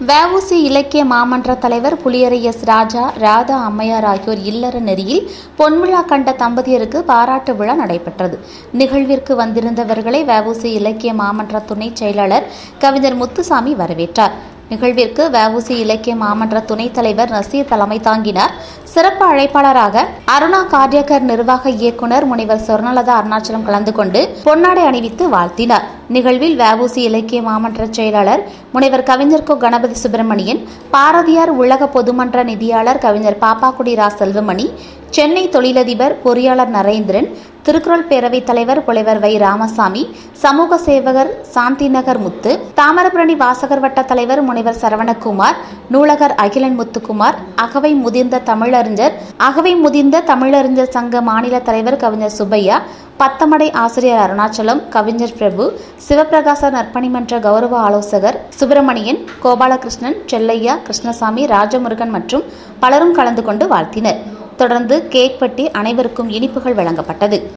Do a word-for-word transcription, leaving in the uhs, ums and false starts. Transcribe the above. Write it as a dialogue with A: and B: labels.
A: வஉசி இலக்கிய மாமன்ற தலைவர் புலியரை எஸ் ராஜா, ராதா அம்மையார் ஆகியோர் இல்லற நெறியில் பொன்விழா கண்ட தம்பதியருக்கு பாராட்டு விழா நடைபெற்றது. நிகழ்விற்கு வந்திருந்தவர்களை வஉசி இலக்கிய மாமன்ற துணைச் செயலாளர் கவிஞர் முத்துசாமி வரவேற்றார். நிகழ்விற்கு வஉசி இலக்கிய மாமன்ற துணைத் தலைவர் நசீர் தலைமை தாங்கினார். சிறப்பு அழைப்பாளராக அருணா கார்டியக்கர் நிர்வாக இயக்குநர் முனைவர் சொர்ணலதா அருணாச்சலம் கலந்து கொண்டு பொன்னாடை அணிவித்து வாழ்த்தினார். நிகழ்வில் வஉசி இலக்கிய மாமன்ற செயலாளர் முனைவர் கவிஞர் கோ கணபதி சுப்பிரமணியன், பாரதியார் உலக பொதுமன்ற நிதியாளர் கவிஞர் பாப்பாக்குடி ரா செல்வமணி, சென்னை தொழிலதிபர் பொறியாளர் நரேந்திரன், திருக்குறள் பேரவைத் தலைவர் புலைவர் வை ராமசாமி, சமூக சேவகர் சாந்திநகர் முத்து, தாமிரபரணி வாசகர் வட்ட தலைவர் முனைவர் சரவணகுமார், நூலகர் அகிலன் முத்துக்குமார், அகவை முதிர்ந்த தமிழறிஞர் அகவை முதிர்ந்த தமிழறிஞர் சங்க மாநில தலைவர் கவிஞர் சுப்பையா, பத்தமடை ஆசிரியர் அருணாச்சலம், கவிஞர் பிரபு, சிவபிரகாச நற்பணிமன்ற கௌரவ ஆலோசகர் சுப்பிரமணியன், கோபாலகிருஷ்ணன், செல்லையா, கிருஷ்ணசாமி, ராஜமுருகன் மற்றும் பலரும் கலந்து கொண்டு வாழ்த்தினர். தொடர்ந்து கேக் வெட்டி அனைவருக்கும் இனிப்புகள் வழங்கப்பட்டது.